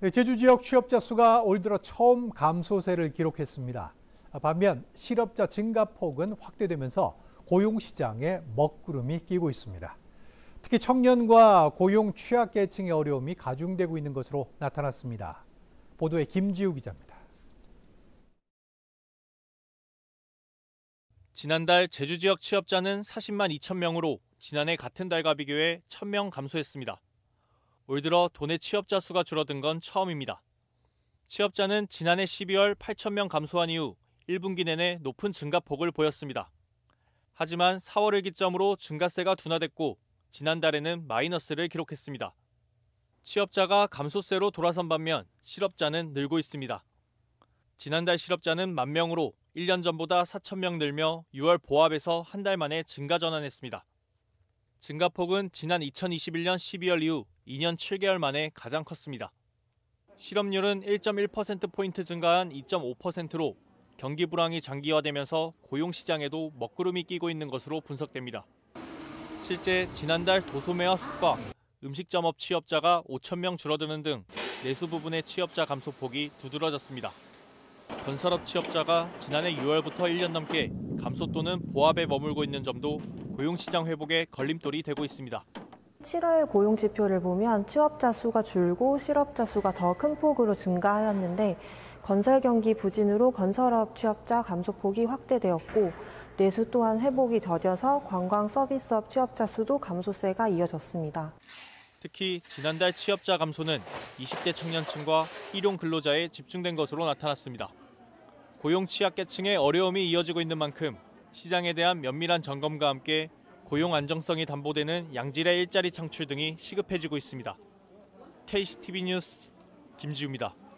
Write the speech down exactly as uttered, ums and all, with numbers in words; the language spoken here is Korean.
제주 지역 취업자 수가 올 들어 처음 감소세를 기록했습니다. 반면 실업자 증가폭은 확대되면서 고용시장에 먹구름이 끼고 있습니다. 특히 청년과 고용 취약계층의 어려움이 가중되고 있는 것으로 나타났습니다. 보도에 김지우 기자입니다. 지난달 제주 지역 취업자는 사십만 이천 명으로 지난해 같은 달과 비교해 천 명 감소했습니다. 올 들어 도내 취업자 수가 줄어든 건 처음입니다. 취업자는 지난해 십이월 팔천 명 감소한 이후 일 분기 내내 높은 증가폭을 보였습니다. 하지만 사월을 기점으로 증가세가 둔화됐고 지난달에는 마이너스를 기록했습니다. 취업자가 감소세로 돌아선 반면 실업자는 늘고 있습니다. 지난달 실업자는 만 명으로 일 년 전보다 사천 명 늘며 유월 보합에서 한 달 만에 증가 전환했습니다. 증가폭은 지난 이천이십일 년 십이월 이후 이 년 칠 개월 만에 가장 컸습니다. 실업률은 일 점 일 퍼센트포인트 증가한 이 점 오 퍼센트로 경기 불황이 장기화되면서 고용시장에도 먹구름이 끼고 있는 것으로 분석됩니다. 실제 지난달 도소매와 숙박, 음식점업 취업자가 오천 명 줄어드는 등 내수 부분의 취업자 감소폭이 두드러졌습니다. 건설업 취업자가 지난해 유월부터 일 년 넘게 감소 또는 보합에 머물고 있는 점도 고용시장 회복에 걸림돌이 되고 있습니다. 칠월 고용 지표를 보면 취업자 수가 줄고 실업자 수가 더 큰 폭으로 증가하였는데 건설 경기 부진으로 건설업 취업자 감소폭이 확대되었고 내수 또한 회복이 더뎌서 관광 서비스업 취업자 수도 감소세가 이어졌습니다. 특히 지난달 취업자 감소는 이십 대 청년층과 일용 근로자에 집중된 것으로 나타났습니다. 고용 취약계층의 어려움이 이어지고 있는 만큼 시장에 대한 면밀한 점검과 함께 고용 안정성이 담보되는 양질의 일자리 창출 등이 시급해지고 있습니다. 케이씨티비 뉴스 김지우입니다.